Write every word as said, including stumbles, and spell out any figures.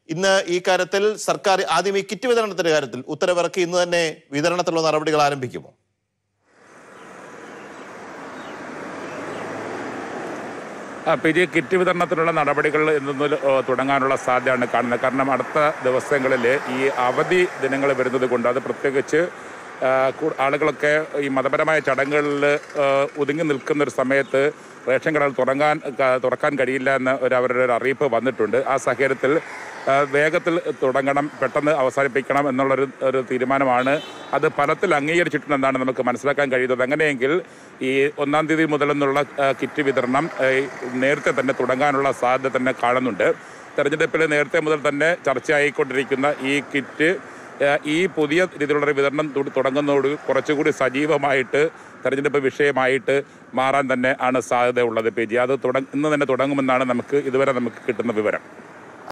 ഇന്ന് ഈ കാര്യത്തിൽ സർക്കാർ ആദ്യം ഈ കിറ്റ് വിതരണത്തിന്റെ കാര്യത്തിൽ ഉത്തരവിറക്കി ഇന്ന് തന്നെ വിതരണത്തിലുള്ള നടപടികൾ ആരംഭിക്കുമോ? പി ജി കിറ്റ് വിതരണത്തിനുള്ള നടപടികൾ ഇന്ന് തുടങ്ങാനുള്ള സാധ്യതയാണ് കാണുന്നത്. കാരണം അടുത്ത ദിവസങ്ങളിൽ ഈ അവധി ദിനങ്ങൾ വരുന്നത് കൊണ്ട് അത് പ്രത്യേകിച്ച് ആളുകളൊക്കെ ഈ മതപരമായ ചടങ്ങുകളിൽ ഒതുങ്ങി നിൽക്കുന്ന ഒരു സമയത്ത് റേഷൻ കടകൾ തുടങ്ങാൻ തുറക്കാൻ കഴിയില്ല എന്ന് ഒരു അവരുടെ ഒരു അറിയിപ്പ് വന്നിട്ടുണ്ട്. ആ സാഹചര്യത്തിൽ വേഗത്തിൽ തുടങ്ങണം, പെട്ടെന്ന് അവസാനിപ്പിക്കണം എന്നുള്ളൊരു ഒരു തീരുമാനമാണ്. അത് ഫലത്തിൽ അംഗീകരിച്ചിട്ടുണ്ടെന്നാണ് നമുക്ക് മനസ്സിലാക്കാൻ കഴിയുന്നത്. അങ്ങനെയെങ്കിൽ ഈ ഒന്നാം തീയതി മുതലെന്നുള്ള കിറ്റ് വിതരണം നേരത്തെ തന്നെ തുടങ്ങാനുള്ള സാധ്യത തന്നെ കാണുന്നുണ്ട്. തെരഞ്ഞെടുപ്പിൽ നേരത്തെ മുതൽ തന്നെ ചർച്ചയായിക്കൊണ്ടിരിക്കുന്ന ഈ കിറ്റ് ഈ പുതിയ രീതിയിലുള്ള വിതരണം തുടങ്ങുന്നതോട് കുറച്ചുകൂടി സജീവമായിട്ട് തെരഞ്ഞെടുപ്പ് വിഷയമായിട്ട് മാറാൻ തന്നെ ആണ് സാധ്യതയുള്ളത്. പി ജി അത് തുടങ്ങ ഇന്ന് തന്നെ തുടങ്ങുമെന്നാണ് നമുക്ക് ഇതുവരെ നമുക്ക് കിട്ടുന്ന വിവരം.